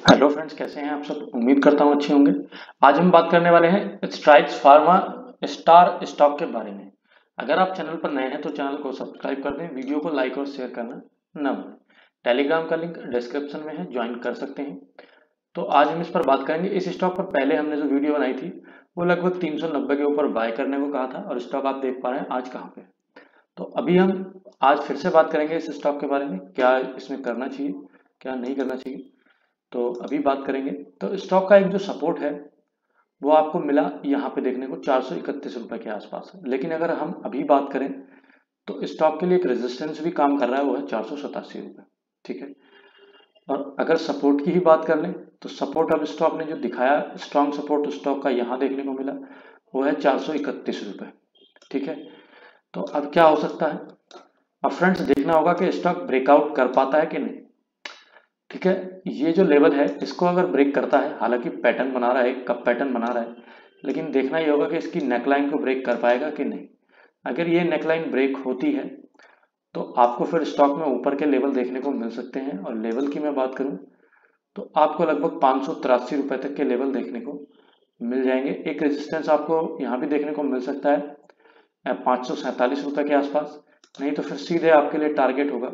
Hello friends, कैसे हैं आप सब। उम्मीद करता हूँ अच्छे होंगे। आज हम बात करने वाले हैं स्ट्राइड्स फार्मा स्टार स्टॉक के बारे में। अगर आप चैनल पर नए हैं तो चैनल को सब्सक्राइब कर दें, वीडियो को लाइक और शेयर करना ना भूलें। टेलीग्राम का लिंक डिस्क्रिप्शन में है, ज्वाइन कर सकते हैं। तो आज हम इस पर बात करेंगे। इस स्टॉक पर पहले हमने जो वीडियो बनाई थी वो लगभग 390 के ऊपर बाय करने को कहा था, और स्टॉक आप देख पा रहे हैं आज कहाँ पे है। तो अभी हम आज फिर से बात करेंगे इस स्टॉक के बारे में, क्या इसमें करना चाहिए, क्या नहीं करना चाहिए। तो अभी बात करेंगे। तो स्टॉक का एक जो सपोर्ट है वो आपको मिला यहाँ पे देखने को 431 रुपए के आसपास। लेकिन अगर हम अभी बात करें तो स्टॉक के लिए एक रेजिस्टेंस भी काम कर रहा है, वो है 487 रुपए। ठीक है। और अगर सपोर्ट की ही बात कर लें तो सपोर्ट अब स्टॉक ने जो दिखाया, स्ट्रॉन्ग सपोर्ट स्टॉक का यहाँ देखने को मिला, वो है 431 रुपए। ठीक है। तो अब क्या हो सकता है। अब फ्रेंड्स देखना होगा कि स्टॉक ब्रेकआउट कर पाता है कि नहीं। ठीक है। ये जो लेवल है इसको अगर ब्रेक करता है, हालांकि पैटर्न बना रहा है, कब पैटर्न बना रहा है, लेकिन देखना ही होगा कि इसकी नेकलाइन को ब्रेक कर पाएगा कि नहीं। अगर ये नेकलाइन ब्रेक होती है तो आपको फिर स्टॉक में ऊपर के लेवल देखने को मिल सकते हैं। और लेवल की मैं बात करूं तो आपको लगभग 583 रुपए तक के लेवल देखने को मिल जाएंगे। एक रेजिस्टेंस आपको यहाँ भी देखने को मिल सकता है 547 रुपए के आसपास। नहीं तो फिर सीधे आपके लिए टारगेट होगा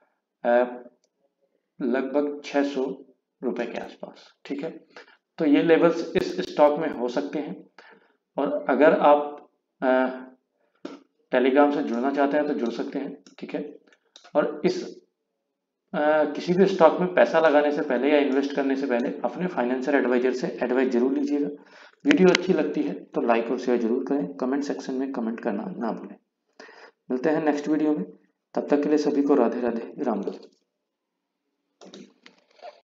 लगभग 600 रुपए के आसपास। ठीक है। तो ये लेवल्स इस स्टॉक में हो सकते हैं। और अगर आप टेलीग्राम से जुड़ना चाहते हैं तो जुड़ सकते हैं। ठीक है। और इस किसी भी स्टॉक में पैसा लगाने से पहले या इन्वेस्ट करने से पहले अपने फाइनेंशियल एडवाइजर से एडवाइस जरूर लीजिएगा। वीडियो अच्छी लगती है तो लाइक और शेयर जरूर करें, कमेंट सेक्शन में कमेंट करना ना भूलें। मिलते हैं नेक्स्ट वीडियो में, तब तक के लिए सभी को राधे राधे, राम राम।